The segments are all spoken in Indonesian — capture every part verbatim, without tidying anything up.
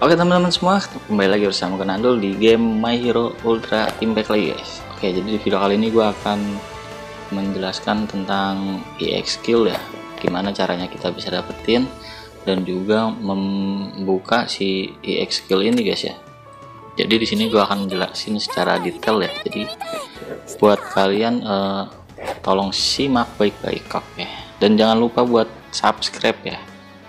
Oke teman-teman semua, kembali lagi bersama Kenandul di game My Hero Ultra Impact lagi guys. Oke, jadi di video kali ini gue akan menjelaskan tentang E X skill ya, gimana caranya kita bisa dapetin dan juga membuka si E X skill ini guys ya. Jadi di sini gue akan menjelasin secara detail ya. Jadi buat kalian eh, tolong simak baik-baik, oke. Dan jangan lupa buat subscribe ya.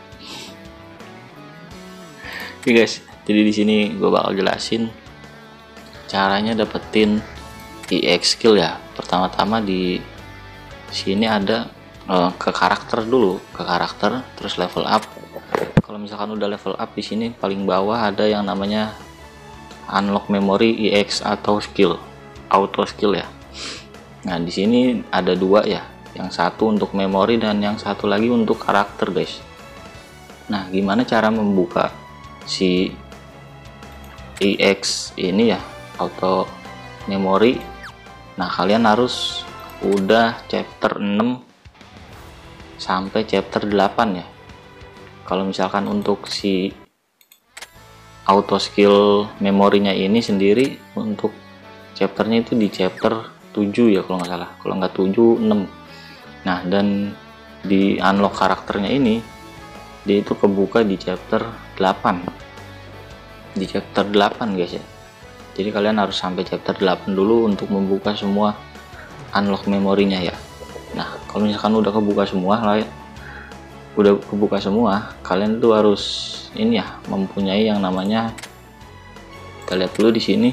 Oke guys, jadi di sini gue bakal jelasin caranya dapetin E X skill ya. Pertama-tama di sini ada uh, ke karakter dulu, ke karakter, terus level up. Kalau misalkan udah level up di sini paling bawah ada yang namanya unlock memory E X atau skill, auto skill ya. Nah di sini ada dua ya, yang satu untuk memori dan yang satu lagi untuk karakter guys. Nah gimana cara membuka si E X ini ya, auto memory? Nah kalian harus udah chapter enam sampai chapter delapan ya. Kalau misalkan untuk si auto skill memorinya ini sendiri, untuk chapternya itu di chapter tujuh ya kalau nggak salah, kalau nggak tujuh, enam. Nah dan di unlock karakternya ini dia itu kebuka di chapter delapan, di chapter delapan guys ya. Jadi kalian harus sampai chapter delapan dulu untuk membuka semua unlock memorinya ya. Nah kalau misalkan udah kebuka semua lah ya, udah kebuka semua, kalian tuh harus ini ya, mempunyai yang namanya, kita lihat dulu di sini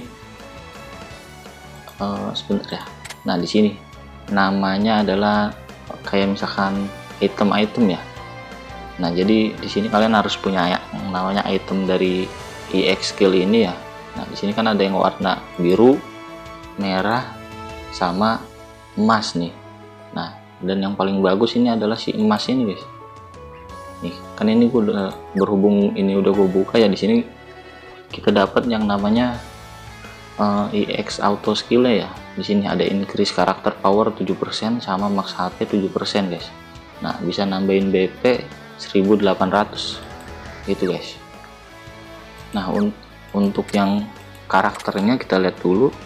uh, sebentar ya. Nah di sini namanya adalah kayak misalkan item-item ya. Nah jadi di sini kalian harus punya yang namanya item dari E X skill ini ya. Nah di sini kan ada yang warna biru, merah, sama emas nih. Nah dan yang paling bagus ini adalah si emas ini guys. Nih kan ini gue udah, berhubung ini udah gue buka ya, di sini kita dapat yang namanya uh, E X auto skill ya. Di sini ada increase karakter power tujuh persen sama max H P tujuh persen guys. Nah bisa nambahin B P seribu delapan ratus gitu guys. Nah un untuk yang karakternya kita lihat dulu.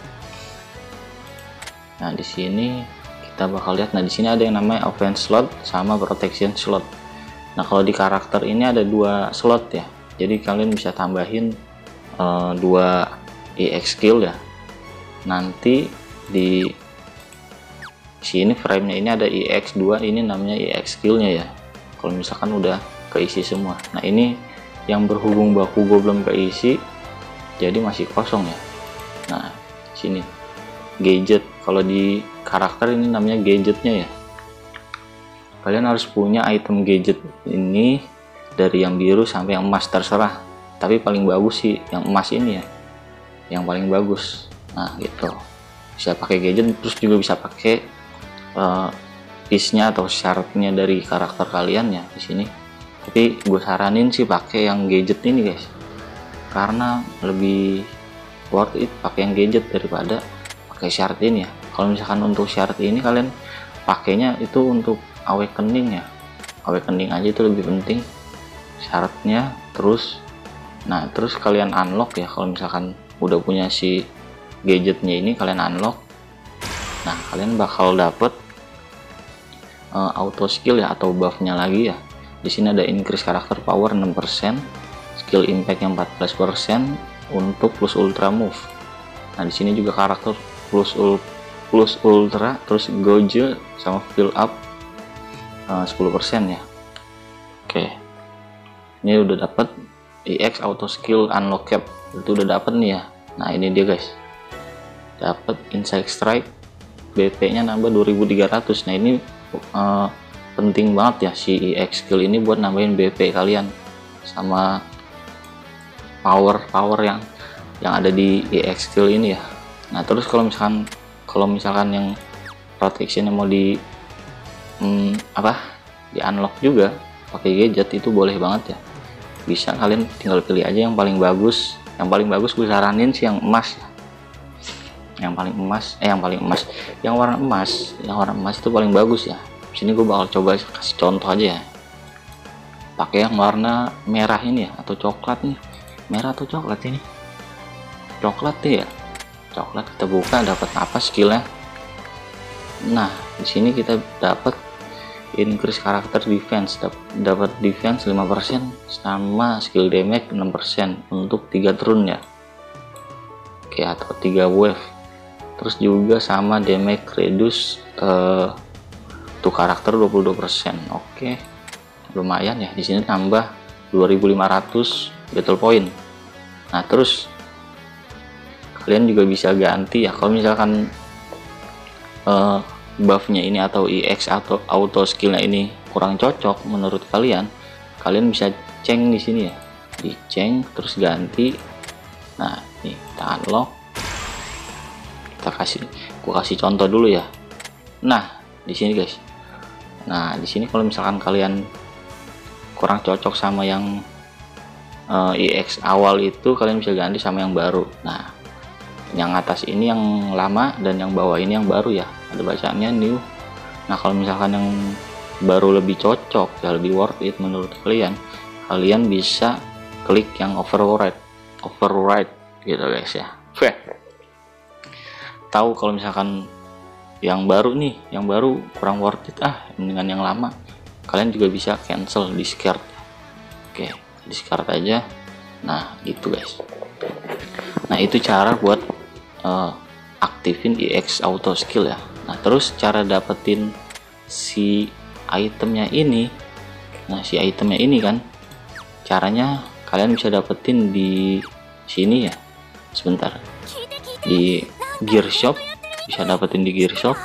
Nah di sini kita bakal lihat. Nah di sini ada yang namanya offense slot sama protection slot. Nah kalau di karakter ini ada dua slot ya, jadi kalian bisa tambahin uh, dua E X skill ya. Nanti di sini frame-nya ini ada E X dua, ini namanya E X skill-nya ya. Kalau misalkan udah keisi semua. Nah ini yang berhubung baku gue belum keisi, jadi masih kosong ya. Nah sini gadget, kalau di karakter ini namanya gadgetnya ya. Kalian harus punya item gadget ini dari yang biru sampai yang emas, terserah. Tapi paling bagus sih yang emas ini ya, yang paling bagus. Nah gitu, bisa pakai gadget, terus juga bisa pakai uh, piece-nya atau syaratnya dari karakter kalian ya di sini. Tapi gue saranin sih pakai yang gadget ini guys, karena lebih worth it pakai yang gadget daripada pakai syarat ini ya. Kalau misalkan untuk syarat ini kalian pakainya itu untuk awakening ya, awakening aja itu lebih penting syaratnya. Terus nah terus kalian unlock ya, kalau misalkan udah punya si gadgetnya ini kalian unlock. Nah kalian bakal dapet uh, auto skill ya, atau buffnya lagi ya. Di sini ada increase karakter power enam persen, skill impact yang empat belas persen untuk plus ultra move. Nah di sini juga karakter plus ul plus ultra, terus goje sama fill up uh, sepuluh persen ya. Oke, ini udah dapat E X auto skill unlock cap, itu udah dapat nih ya. Nah ini dia guys, dapat inside strike, B P nya nambah dua ribu tiga ratus. Nah ini uh, penting banget ya si E X skill ini buat nambahin B P kalian sama power power yang yang ada di E X skill ini ya. Nah terus kalau misalkan kalau misalkan yang protection yang mau di hmm, apa di unlock juga pakai gadget, itu boleh banget ya, bisa. Kalian tinggal pilih aja yang paling bagus. Yang paling bagus gue saranin sih yang emas ya, yang paling emas eh yang paling emas yang warna emas, yang warna emas itu paling bagus ya. Sini gue bakal coba kasih contoh aja ya, pakai yang warna merah ini ya, atau coklat nih. merah atau coklat ini? Coklat ya. Coklat, kita buka dapat apa skillnya? Nah, di sini kita dapat increase karakter defense, dapat defense lima persen sama skill damage enam persen untuk tiga turun ya. Oke, atau tiga wave. Terus juga sama damage reduce uh, untuk karakter dua puluh dua persen. Oke. Lumayan ya. Di sini tambah dua ribu lima ratus battle point. Nah, terus kalian juga bisa ganti ya kalau misalkan uh, buffnya ini atau E X atau auto skillnya ini kurang cocok menurut kalian, kalian bisa ceng di sini ya, diceng terus ganti. Nah, ini kita unlock, kita kasih, gua kasih contoh dulu ya. Nah, di sini guys, nah di sini kalau misalkan kalian kurang cocok sama yang uh, E X awal itu, kalian bisa ganti sama yang baru. Nah, yang atas ini yang lama dan yang bawah ini yang baru ya, ada bacaannya new. Nah, kalau misalkan yang baru lebih cocok ya, lebih worth it menurut kalian, kalian bisa klik yang override override gitu guys ya. Oke, tahu kalau misalkan yang baru nih, yang baru kurang worth it ah dengan yang lama, kalian juga bisa cancel, discard. Oke, discard aja. Nah, gitu guys. Nah, itu cara buat uh, aktifin E X auto skill ya. Nah, terus cara dapetin si itemnya ini, nah si itemnya ini kan caranya kalian bisa dapetin di sini ya. Sebentar, di gear shop bisa dapetin, di gear shop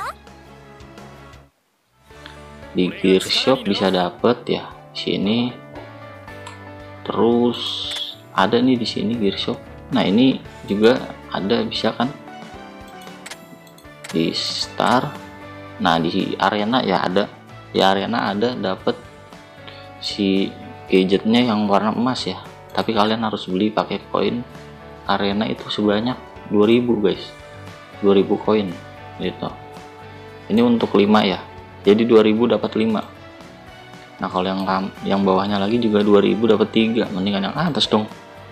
di gear shop bisa dapet ya sini. Terus ada nih di sini gear shop. Nah, ini juga ada, bisa kan di star. Nah, di arena ya ada, di arena ada dapat si gadgetnya yang warna emas ya, tapi kalian harus beli pakai koin arena itu sebanyak dua ribu guys, dua ribu koin gitu. Ini untuk lima ya, jadi dua ribu dapat lima. Nah, kalau yang yang bawahnya lagi juga dua ribu dapat tiga, mendingan yang atas dong.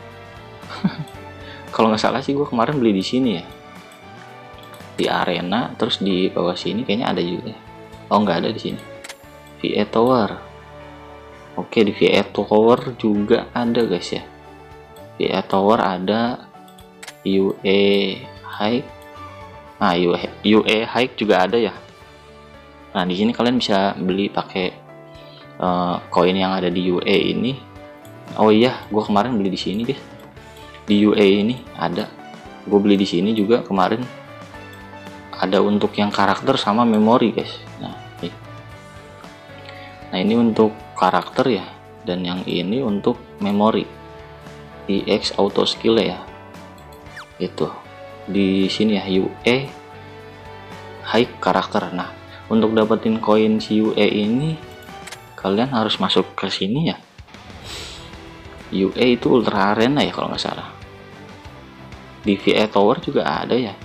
Kalau nggak salah sih gue kemarin beli di sini ya, di arena. Terus di bawah sini kayaknya ada juga. Oh, nggak ada di sini. V A Tower. Oke, di V A Tower juga ada guys ya. V A Tower ada, U A High. Nah, U A High juga ada ya. Nah, di sini kalian bisa beli pakai uh, koin yang ada di U A ini. Oh iya, gue kemarin beli di sini guys. Di U A ini ada, gue beli di sini juga kemarin. Ada untuk yang karakter sama memori guys. Nah, ini. Nah, ini untuk karakter ya, dan yang ini untuk memori. E X auto skill ya. Itu di sini ya, U A high karakter. Nah, untuk dapetin koin si U A ini kalian harus masuk ke sini ya. U A itu ultra arena ya kalau nggak salah. Di V A Tower juga ada ya.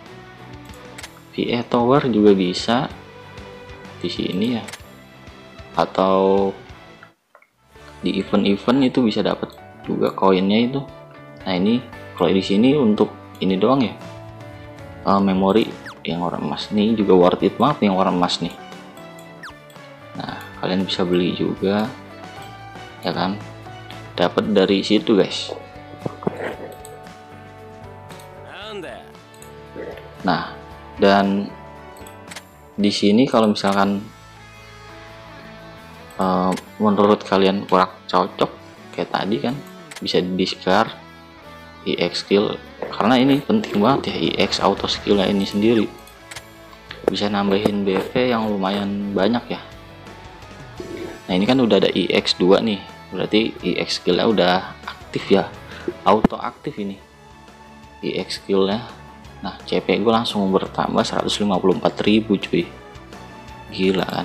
V A Tower juga bisa di sini ya. Atau di event-event itu bisa dapat juga koinnya itu. Nah, ini kalau di sini untuk ini doang ya. Uh, memori yang warna emas nih juga worth it banget yang warna emas nih. Nah, kalian bisa beli juga ya kan, dapat dari situ guys. Nah, dan di sini kalau misalkan uh, menurut kalian kurang cocok kayak tadi kan, bisa di discard E X skill, karena ini penting banget ya. E X auto skillnya ini sendiri bisa nambahin B V yang lumayan banyak ya. Nah, ini kan udah ada E X dua nih, berarti E X skillnya udah aktif ya, auto aktif ini E X skillnya. Nah, C P gue langsung bertambah seratus lima puluh empat ribu cuy, gila kan.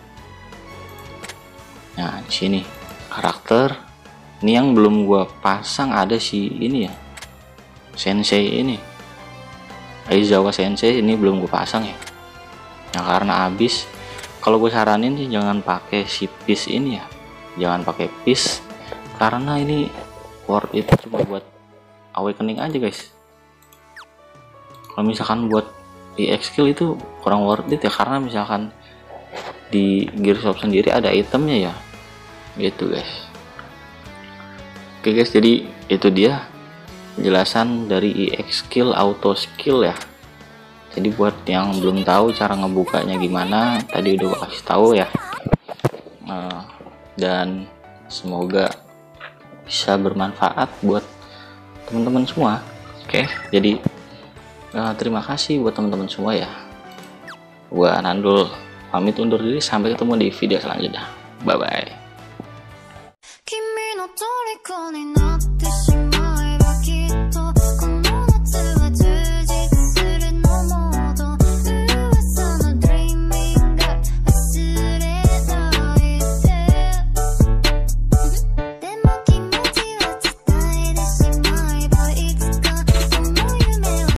Nah, di sini karakter ini yang belum gue pasang ada si ini ya, Sensei ini, Aizawa Sensei ini belum gue pasang ya. Nah, karena habis, kalau gue saranin sih jangan pakai si piece ini ya, jangan pakai piece karena ini worth it cuma buat awakening aja guys. Kalau misalkan buat E X skill itu kurang worth it ya, karena misalkan di Gearshop sendiri ada itemnya ya gitu guys. Oke guys, jadi itu dia penjelasan dari E X skill auto skill ya. Jadi buat yang belum tahu cara ngebukanya gimana, tadi udah kasih tahu ya. Uh, dan semoga bisa bermanfaat buat teman-teman semua. Oke, jadi uh, terima kasih buat teman-teman semua ya. Gua Nandul pamit undur diri, sampai ketemu di video selanjutnya. Bye bye.